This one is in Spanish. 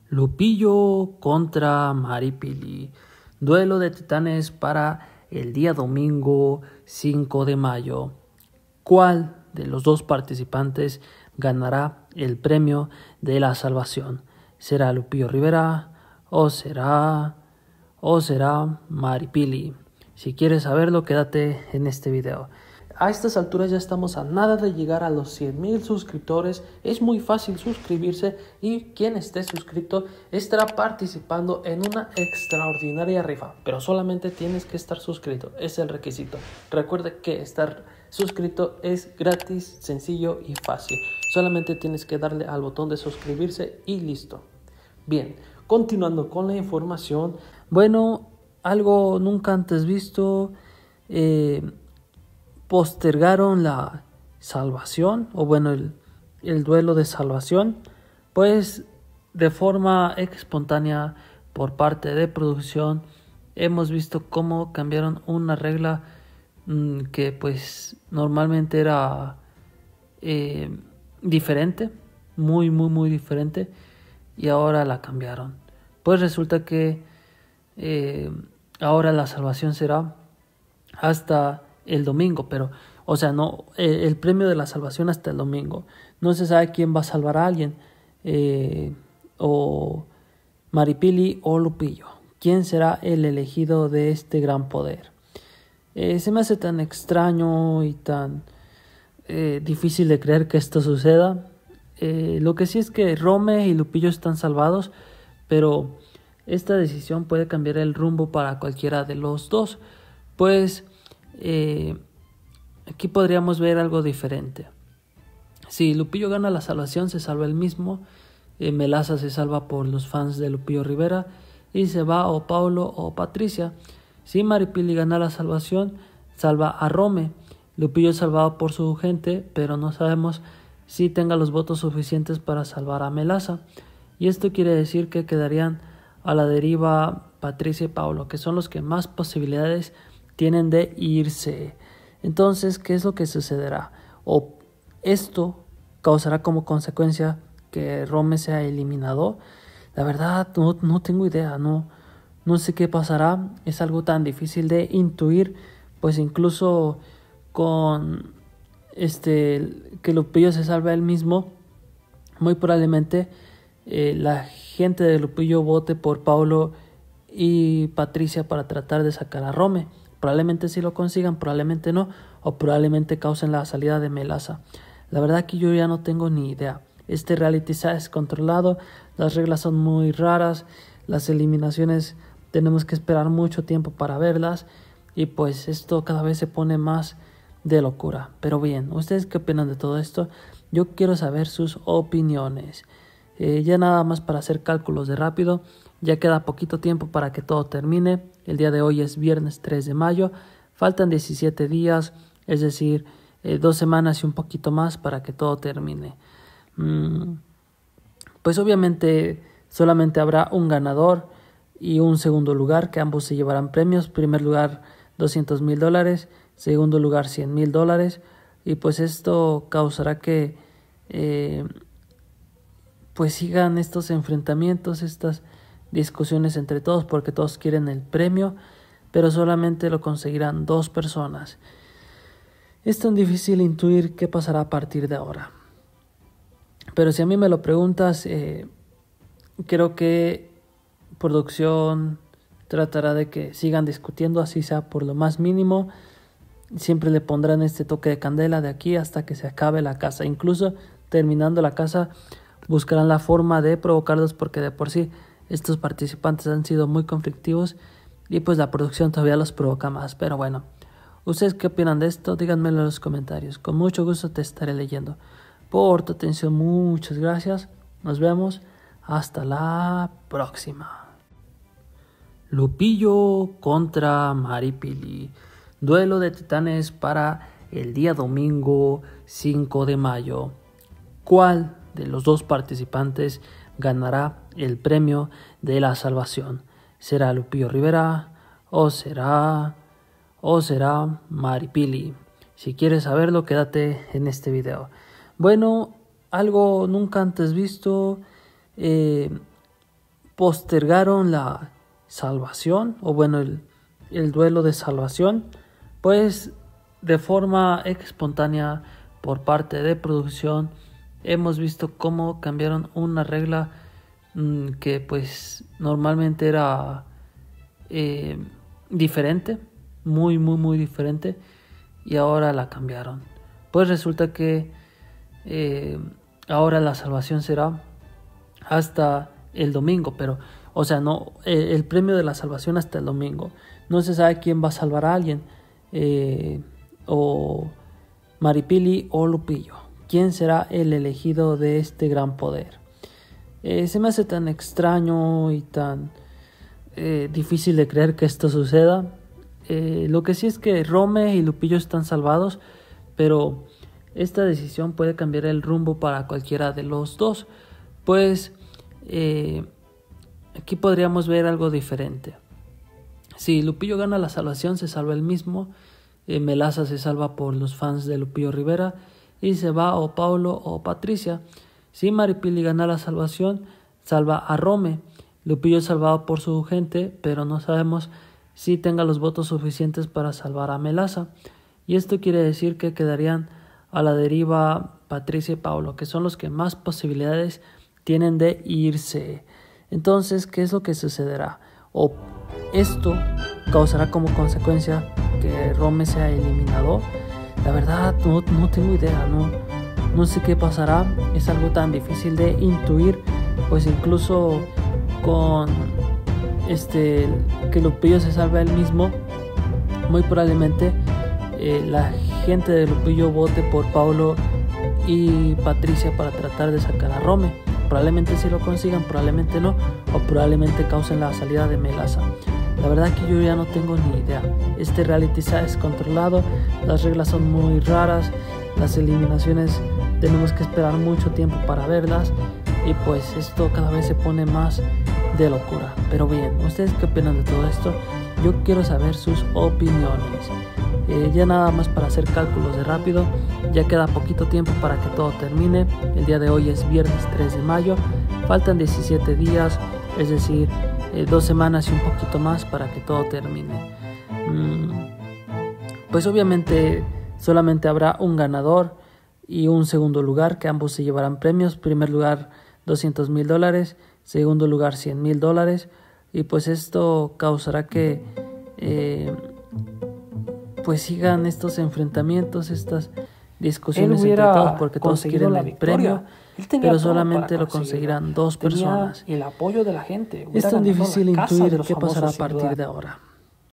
Lupillo contra Maripili. Duelo de titanes para el día domingo 5 de mayo. ¿Cuál de los dos participantes ganará el premio de la salvación? ¿Será Lupillo Rivera o será Maripili? Si quieres saberlo, quédate en este video. A estas alturas ya estamos a nada de llegar a los 100,000 suscriptores. Es muy fácil suscribirse y quien esté suscrito estará participando en una extraordinaria rifa. Pero solamente tienes que estar suscrito, es el requisito. Recuerda que estar suscrito es gratis, sencillo y fácil. Solamente tienes que darle al botón de suscribirse y listo. Bien, continuando con la información. Bueno, algo nunca antes visto. Postergaron la salvación, o bueno, el duelo de salvación, pues de forma espontánea por parte de producción. Hemos visto cómo cambiaron una regla que pues normalmente era diferente, muy diferente, y ahora la cambiaron. Pues resulta que ahora la salvación será hasta el domingo, pero, o sea, no, el premio de la salvación hasta el domingo. No se sabe quién va a salvar a alguien, o Maripili o Lupillo. ¿Quién será el elegido de este gran poder? Se me hace tan extraño y tan difícil de creer que esto suceda. Lo que sí es que Rome y Lupillo están salvados, pero esta decisión puede cambiar el rumbo para cualquiera de los dos. Pues aquí podríamos ver algo diferente. Si Lupillo gana la salvación, se salva él mismo. Melaza se salva por los fans de Lupillo Rivera y se va o Paulo o Patricia. Si Maripili gana la salvación, salva a Rome. Lupillo es salvado por su gente, pero no sabemos si tenga los votos suficientes para salvar a Melaza. Y esto quiere decir que quedarían a la deriva Patricia y Paulo, que son los que más posibilidades tienen de irse. Entonces, ¿qué es lo que sucederá? O esto causará como consecuencia que Rome sea eliminado. La verdad, no tengo idea, no sé qué pasará. Es algo tan difícil de intuir, pues incluso con que Lupillo se salve a él mismo, muy probablemente la gente de Lupillo vote por Paulo y Patricia para tratar de sacar a Rome. Probablemente sí lo consigan, probablemente no, o probablemente causen la salida de Melaza. La verdad que yo ya no tengo ni idea. Este reality se ha descontrolado, las reglas son muy raras, las eliminaciones tenemos que esperar mucho tiempo para verlas, y pues esto cada vez se pone más de locura. Pero bien, ¿ustedes qué opinan de todo esto? Yo quiero saber sus opiniones. Ya nada más para hacer cálculos de rápido. Ya queda poquito tiempo para que todo termine. El día de hoy es viernes 3 de mayo. Faltan 17 días, es decir, 2 semanas y un poquito más para que todo termine. Pues obviamente solamente habrá un ganador y un segundo lugar, que ambos se llevarán premios. Primer lugar $200,000, segundo lugar $100,000. Y pues esto causará que pues sigan estos enfrentamientos, estas discusiones entre todos, porque todos quieren el premio, pero solamente lo conseguirán 2 personas. Es tan difícil intuir qué pasará a partir de ahora. Pero si a mí me lo preguntas, creo que producción tratará de que sigan discutiendo, así sea por lo más mínimo. Siempre le pondrán este toque de candela de aquí hasta que se acabe la casa. Incluso terminando la casa, buscarán la forma de provocarlos, porque de por sí estos participantes han sido muy conflictivos y pues la producción todavía los provoca más. Pero bueno, ¿ustedes qué opinan de esto? Díganmelo en los comentarios. Con mucho gusto te estaré leyendo. Por tu atención, muchas gracias. Nos vemos. Hasta la próxima. Lupillo contra Maripili. Duelo de titanes para el día domingo 5 de mayo. ¿Cuál de los dos participantes ganará el premio de la salvación? ¿Será Lupillo Rivera o será Maripili? Si quieres saberlo, quédate en este video. Bueno, algo nunca antes visto. postergaron la salvación, o bueno, el duelo de salvación, pues de forma espontánea por parte de producción hemos visto cómo cambiaron una regla que pues normalmente era diferente, muy diferente, y ahora la cambiaron. Pues resulta que ahora la salvación será hasta el domingo, pero o sea, no, el premio de la salvación hasta el domingo. No se sabe quién va a salvar a alguien, o Maripili o Lupillo. ¿Quién será el elegido de este gran poder? Se me hace tan extraño y tan difícil de creer que esto suceda. Lo que sí es que Rome y Lupillo están salvados, pero esta decisión puede cambiar el rumbo para cualquiera de los dos. Pues aquí podríamos ver algo diferente. Si Lupillo gana la salvación, se salva él mismo. Melaza se salva por los fans de Lupillo Rivera y se va o Paulo o Patricia. Si Maripili gana la salvación, salva a Rome. Lupillo es salvado por su gente, pero no sabemos si tenga los votos suficientes para salvar a Melaza. Y esto quiere decir que quedarían a la deriva Patricia y Paulo, que son los que más posibilidades tienen de irse. Entonces, ¿qué es lo que sucederá? O esto causará como consecuencia que Rome sea eliminado. La verdad no tengo idea, no sé qué pasará. Es algo tan difícil de intuir, pues incluso con que Lupillo se salve a él mismo, muy probablemente la gente de Lupillo vote por Paulo y Patricia para tratar de sacar a Rome. Probablemente sí lo consigan, probablemente no, o probablemente causen la salida de Melaza. La verdad que yo ya no tengo ni idea. Este reality se ha descontrolado, las reglas son muy raras, las eliminaciones tenemos que esperar mucho tiempo para verlas, y pues esto cada vez se pone más de locura. Pero bien, ¿ustedes qué opinan de todo esto? Yo quiero saber sus opiniones. Ya nada más para hacer cálculos de rápido, ya queda poquito tiempo para que todo termine. El día de hoy es viernes 3 de mayo, faltan 17 días, es decir, 2 semanas y un poquito más para que todo termine. Pues obviamente solamente habrá un ganador y un segundo lugar, que ambos se llevarán premios. Primer lugar $200,000, segundo lugar $100,000, y pues esto causará que pues sigan estos enfrentamientos, estas discusiones entre todos, porque todos quieren el premio, pero solamente lo conseguirán 2 personas. El apoyo de la gente. Es tan difícil intuir qué pasará a partir de ahora.